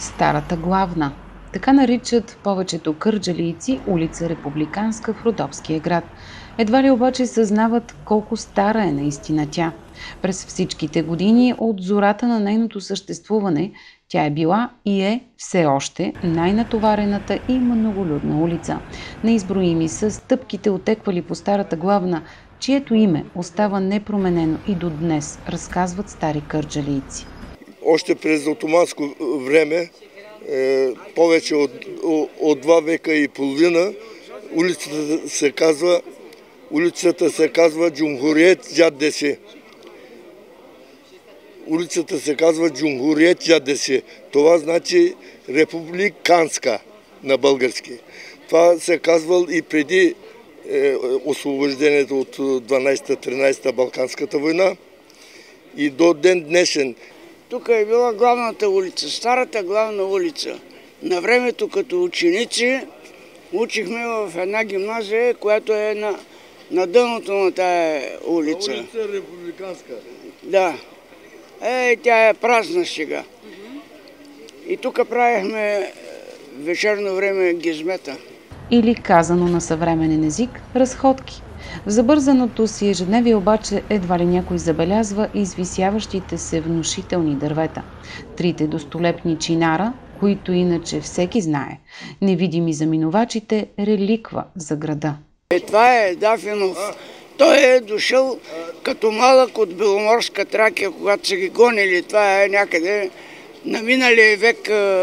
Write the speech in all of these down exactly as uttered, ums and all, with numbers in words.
Старата главна. Така наричат повечето кърджалийци улица Републиканска в Родопския град. Едва ли обаче съзнават колко стара е наистина тя. През всичките години от зората на нейното съществуване тя е била и е все още най-натоварената и многолюдна улица. Неизброими са стъпките отеквали по старата главна, чието име остава непроменено и до днес, разказват стари кърджалийци. Още през отоманско време, е, повече от, от два века и половина, улицата се казва, улицата се казва Джумхуриет Джаддеси. Улицата се казва Джумхуриет Джаддеси. Това значи републиканска на български. Това се казвал и преди е, освобождението от дванайсета-тринайсета Балканската война и до ден днешен. Тук е била главната улица, старата главна улица. На времето като ученици учихме в една гимназия, която е на, на дъното на тая улица. Улица Републиканска. Да. Е, тя е празна сега. И тук правихме вечерно време гизмета. Или казано на съвременен език – разходки. В забързаното си ежедневие обаче едва ли някой забелязва извисяващите се внушителни дървета. Трите достолепни чинара, които иначе всеки знае, невидими за минувачите, реликва за града. Е, това е Дафинов. Той е дошъл като малък от Беломорска Тракия, когато са ги гонили. Това е някъде на миналия век,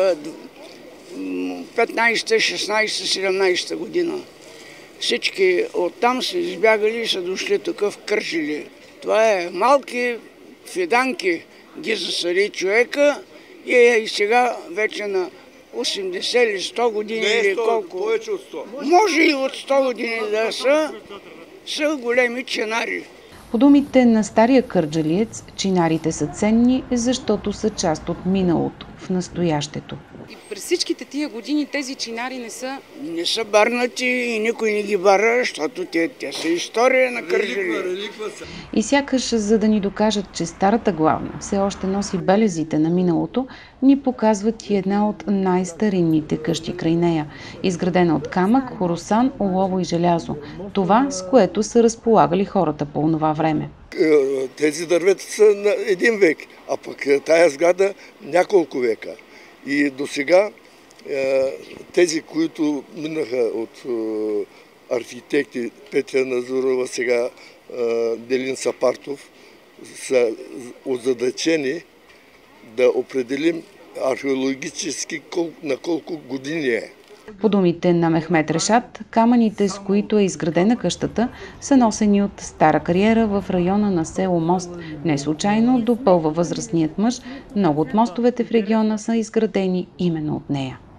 петнайсета, шестнайсета, седемнайсета година. Всички оттам са избягали и са дошли такъв Кърджали. Това е малки фиданки ги засади човека и е и сега вече на осемдесет или сто години. Не е сто, или колко. Повече от сто. Може и от сто години да са, са големи чинари. По думите на стария кърджалиец, чинарите са ценни, защото са част от миналото, в настоящето. И през всичките тия години тези чинари не са... Не са барнати и никой не ги бара, защото те, те са история на Кърджали. И сякаш, за да ни докажат, че старата главна все още носи белезите на миналото, ни показват и една от най-старинните къщи край нея, изградена от камък, хоросан, олово и желязо. Това, с което са разполагали хората по онова време. Тези дървета са на един век, а пък тая сграда няколко века. И до сега тези, които минаха от архитекти Петя Назурова, сега Делин Сапартов, са озадачени да определим археологически на колко години е. По думите на Мехмет Решат, камъните, с които е изградена къщата, са носени от стара кариера в района на село Мост. Не случайно допълва възрастният мъж, много от мостовете в региона са изградени именно от нея.